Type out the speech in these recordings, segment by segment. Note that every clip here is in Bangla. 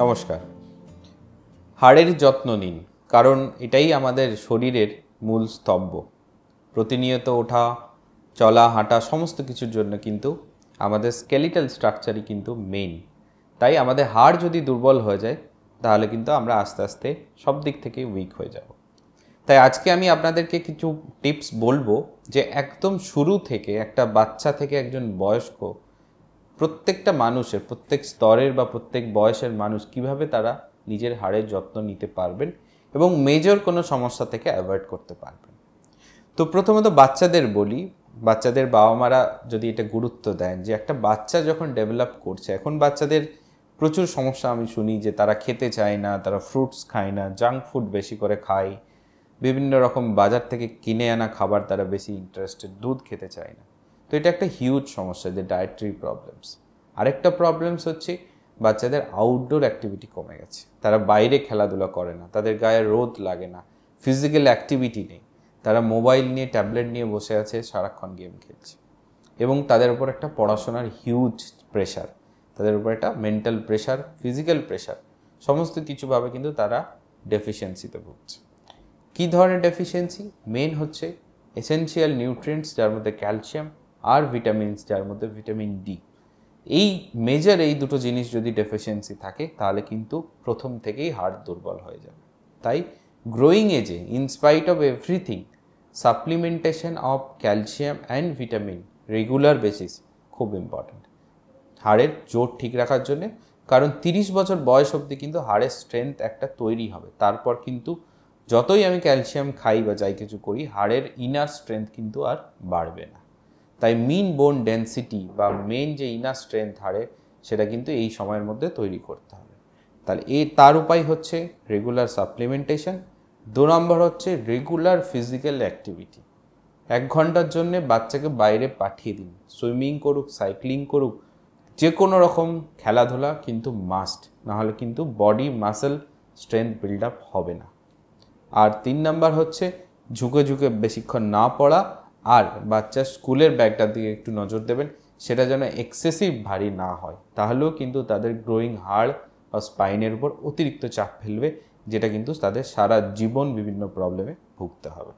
নমস্কার। হাড়ের যত্ন নিন, কারণ এটাই আমাদের শরীরের মূল স্তম্ভ। প্রতিনিয়ত ওঠা, চলা, হাঁটা সমস্ত কিছুর জন্য কিন্তু আমাদের স্কেলিটাল স্ট্রাকচারই কিন্তু মেইন। তাই আমাদের হাড় যদি দুর্বল হয়ে যায় তাহলে কিন্তু আমরা আস্তে আস্তে সব দিক থেকেই উইক হয়ে যাব। তাই আজকে আমি আপনাদেরকে কিছু টিপস বলবো যে একদম শুরু থেকে একটা বাচ্চা থেকে একজন বয়স্ক প্রত্যেকটা মানুষের, প্রত্যেক স্তরের বা প্রত্যেক বয়সের মানুষ কিভাবে তারা নিজের হাড়ের যত্ন নিতে পারবেন এবং মেজর কোনো সমস্যা থেকে অ্যাভয়েড করতে পারবেন। তো প্রথমত বাচ্চাদের বলি, বাচ্চাদের বাবা মারা যদি এটা গুরুত্ব দেন যে একটা বাচ্চা যখন ডেভেলপ করছে, এখন বাচ্চাদের প্রচুর সমস্যা আমি শুনি যে তারা খেতে চায় না, তারা ফ্রুটস খায় না, জাঙ্ক ফুড বেশি করে খায়, বিভিন্ন রকম বাজার থেকে কিনে আনা খাবার তারা বেশি ইন্টারেস্টেড, দুধ খেতে চায় না। তো এটা একটা হিউজ সমস্যা, যে ডায়েটারি প্রবলেমস। আরেকটা প্রবলেমস হচ্ছে বাচ্চাদের আউটডোর অ্যাক্টিভিটি কমে গেছে, তারা বাইরে খেলাধুলা করে না, তাদের গায়ে রোদ লাগে না, ফিজিক্যাল অ্যাক্টিভিটি নেই, তারা মোবাইল নিয়ে, ট্যাবলেট নিয়ে বসে আছে, সারাক্ষণ গেম খেলছে। এবং তাদের উপর একটা পড়াশোনার হিউজ প্রেশার, তাদের উপর একটা মেন্টাল প্রেশার, ফিজিক্যাল প্রেশার, সমস্ত কিছুভাবে কিন্তু তারা ডেফিসিয়েন্সিতে ভুগছে। কী ধরনের ডেফিসিয়েন্সি? মেন হচ্ছে এসেনশিয়াল নিউট্রিয়েন্টস, যার মধ্যে ক্যালসিয়াম, আর ভিটামিনস, যার মধ্যে ভিটামিন ডি। এই মেজর এই দুটো জিনিস যদি ডেফিসিয়েন্সি থাকে তাহলে কিন্তু প্রথম থেকেই হার্ট দুর্বল হয়ে যাবে। তাই গ্রোয়িং এজে, in spite of everything, supplementation of calcium and vitamin regular basis খুব ইম্পর্ট্যান্ট হাড়ের জোর ঠিক রাখার জন্যে। কারণ 30 বছর বয়স অবধি কিন্তু হাড়ের স্ট্রেংথ একটা তৈরি হবে, তারপর কিন্তু যতই আমি ক্যালসিয়াম খাই বা যাই কিছু করি, হাড়ের ইনার স্ট্রেংথ কিন্তু আর বাড়বে না। তাই মিন বোন ডেন্সিটি বা মেন যে ইনার স্ট্রেংথ হাড়ে, সেটা কিন্তু এই সময়ের মধ্যে তৈরি করতে হবে। তাহলে তার উপায় হচ্ছে রেগুলার সাপ্লিমেন্টেশন। 2 নম্বর হচ্ছে রেগুলার ফিজিক্যাল অ্যাক্টিভিটি। 1 ঘন্টার জন্যে বাচ্চাকে বাইরে পাঠিয়ে দিন, সুইমিং করুক, সাইক্লিং করুক, যে কোনো রকম খেলাধুলা কিন্তু মাস্ট, নাহলে কিন্তু body muscle strength build up হবে না। আর 3 নাম্বার হচ্ছে ঝুঁকে ঝুঁকে বেশিক্ষণ না পড়া, আর বাচ্চার স্কুলের ব্যাগটার দিকে একটু নজর দেবেন, সেটা যেন এক্সেসিভ ভারী না হয়, তাহলেও কিন্তু তাদের গ্রোয়িং হাড় বা স্পাইনের উপর অতিরিক্ত চাপ ফেলবে, যেটা কিন্তু তাদের সারা জীবন বিভিন্ন প্রবলেমে ভুগতে হবে।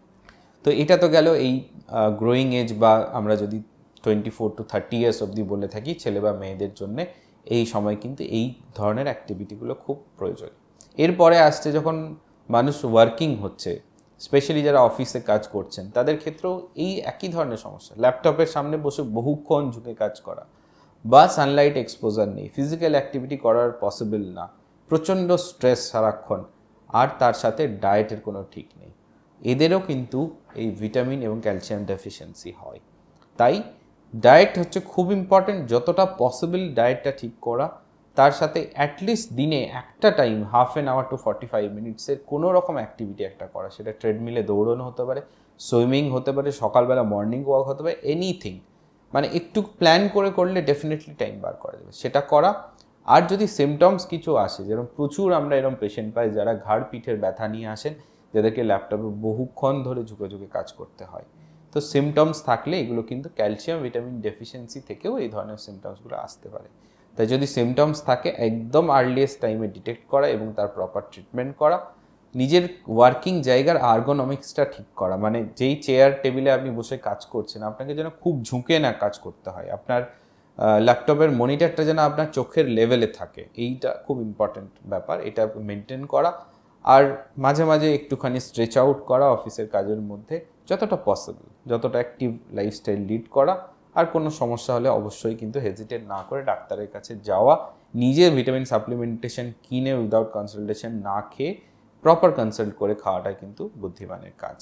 তো এটা তো গেল এই গ্রোয়িং এজ, বা আমরা যদি 24 to 30 ইয়ার্স অবধি বলে থাকি ছেলে বা মেয়েদের জন্য, এই সময় কিন্তু এই ধরনের অ্যাক্টিভিটিগুলো খুব প্রয়োজন। এরপরে আসছে যখন মানুষ ওয়ার্কিং হচ্ছে, স্পেশালি যারা অফিসে কাজ করছেন, তাদের ক্ষেত্রেও এই একই ধরনের সমস্যা। ল্যাপটপের সামনে বসে বহুক্ষণ ঝুঁকে কাজ করা, বা সানলাইট এক্সপোজার নেই, ফিজিক্যাল অ্যাক্টিভিটি করার পসিবল না, প্রচণ্ড স্ট্রেস সারাক্ষণ, আর তার সাথে ডায়েটের কোনো ঠিক নেই, এদেরও কিন্তু এই ভিটামিন এবং ক্যালসিয়াম ডেফিসিয়েন্সি হয়। তাই ডায়েট হচ্ছে খুব ইম্পর্টেন্ট, যতটা পসিবল ডায়েটটা ঠিক করা, তার সাথে অ্যাটলিস্ট দিনে একটা time, half an hour to 45 মিনিটসের কোনো রকম অ্যাক্টিভিটি একটা করা। সেটা ট্রেডমিলে দৌড়ানো হতে পারে, সুইমিং হতে পারে, সকালবেলা মর্নিং ওয়াক হতে পারে, এনিথিং, মানে একটু প্ল্যান করে করলে ডেফিনেটলি টাইম বার করা যাবে, সেটা করা। আর যদি সিমটমস কিছু আসে, যেরকম প্রচুর আমরা এরকম পেশেন্ট পাই যারা ঘাড় পিঠের ব্যথা নিয়ে আসেন, যাদেরকে ল্যাপটপে বহুক্ষণ ধরে ঝুঁকে ঝুঁকে কাজ করতে হয়, তো সিমটমস থাকলে এগুলো কিন্তু ক্যালসিয়াম ভিটামিন ডেফিসিয়েন্সি থেকেও এই ধরনের সিমটমসগুলো আসতে পারে। তাই যদি সিমটমস থাকে, একদম আর্লিয়েস্ট টাইমে ডিটেক্ট করা এবং তার প্রপার ট্রিটমেন্ট করা। নিজের ওয়ার্কিং জায়গার আর্গোনমিক্সটা ঠিক করা, মানে যেই চেয়ার টেবিলে আপনি বসে কাজ করছেন, আপনাকে যেন খুব ঝুঁকে না কাজ করতে হয়, আপনার ল্যাপটপের মনিটরটা যেন আপনার চোখের লেভেলে থাকে, এইটা খুব ইম্পর্টেন্ট ব্যাপার, এটা মেনটেন করা। আর মাঝে মাঝে একটুখানি স্ট্রেচ আউট করা অফিসের কাজের মধ্যে, যতটা পসিবল, যতটা অ্যাক্টিভ লাইফস্টাইল লিড করা। আর কোনো সমস্যা হলে অবশ্যই কিন্তু হেজিটেট না করে ডাক্তারের কাছে যাওয়া, নিজের ভিটামিন সাপ্লিমেন্টেশন কিনে উইদাউট কনসালটেশন না খেয়ে প্রপার কনসাল্ট করে খাওয়াটা কিন্তু বুদ্ধিমানের কাজ।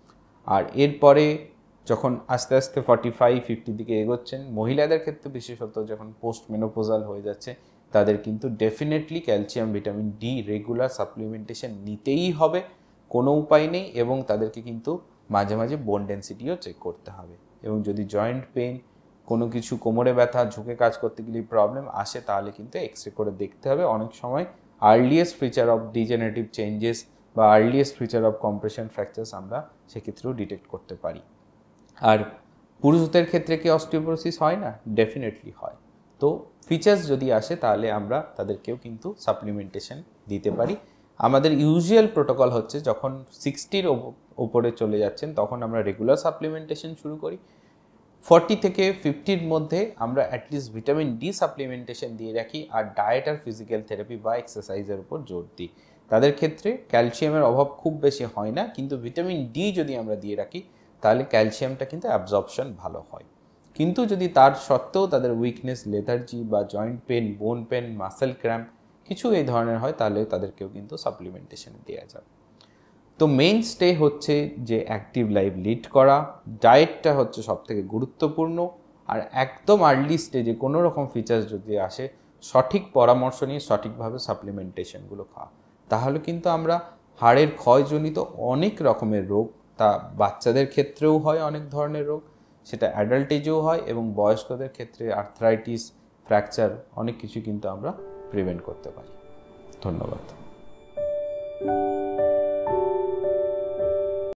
আর এরপরে যখন আস্তে আস্তে 45-50 দিকে এগোচ্ছেন, মহিলাদের ক্ষেত্রে বিশেষত যখন পোস্ট মেনোপোজাল হয়ে যাচ্ছে, তাদের কিন্তু definitely calcium vitamin D regular supplementation নিতেই হবে, কোনো উপায় নেই। এবং তাদেরকে কিন্তু মাঝে মাঝে বোন ডেন্সিটিও চেক করতে হবে। এবং যদি জয়েন্ট পেন, কোনো কিছু কোমরে ব্যথা, ঝুঁকে কাজ করতে গেলে প্রবলেম আসে, তাহলে কিন্তু এক্সরে করে দেখতে হবে। অনেক সময় earliest feature of degenerative changes বা earliest feature of compression fractures আমরা সেক্ষেত্রেও ডিটেক্ট করতে পারি। আর পুরুষদের ক্ষেত্রে কি অস্টিওপোরোসিস হয় না? ডেফিনেটলি হয়। তো ফিচার্স যদি আসে তাহলে আমরা তাদেরকেও কিন্তু সাপ্লিমেন্টেশন দিতে পারি। আমাদের ইউজুয়াল প্রোটোকল হচ্ছে যখন 60-র ওপরে চলে যাচ্ছেন তখন আমরা রেগুলার সাপ্লিমেন্টেশন শুরু করি। 40 থেকে 50-র মধ্যে আমরা অ্যাটলিস্ট ভিটামিন ডি সাপ্লিমেন্টেশন দিয়ে রাখি, আর ডায়েট আর ফিজিক্যাল থেরাপি বা এক্সারসাইজের উপর জোর দিই। তাদের ক্ষেত্রে ক্যালসিয়ামের অভাব খুব বেশি হয় না, কিন্তু ভিটামিন ডি যদি আমরা দিয়ে রাখি তাহলে ক্যালসিয়ামটা কিন্তু অ্যাবজর্পশন ভালো হয়। কিন্তু যদি তার সত্ত্বেও তাদের উইকনেস, লেথার্জি বা joint pain, bone pain, muscle cramp কিছু এই ধরনের হয় তাহলে তাদেরকেও কিন্তু সাপ্লিমেন্টেশন দেওয়া যাবে। তো মেইন স্টে হচ্ছে যে অ্যাক্টিভ লাইফ লিড করা, ডায়েটটা হচ্ছে সবথেকে গুরুত্বপূর্ণ, আর একদম আর্লি স্টেজে কোনো রকম ফিচার্স যদি আসে সঠিক পরামর্শ নিয়ে সঠিকভাবে সাপ্লিমেন্টেশনগুলো খাওয়া, তাহলে কিন্তু আমরা হাড়ের ক্ষয়জনিত অনেক রকমের রোগ, তা বাচ্চাদের ক্ষেত্রেও হয় অনেক ধরনের রোগ, সেটা অ্যাডাল্ট এজেও হয়, এবং বয়স্কদের ক্ষেত্রে আর্থ্রাইটিস, ফ্র্যাকচার অনেক কিছু কিন্তু আমরা প্রিভেন্ট করতে পারি। ধন্যবাদ।